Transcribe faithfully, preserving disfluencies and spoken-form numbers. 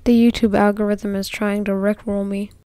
The YouTube algorithm is trying to rickroll me.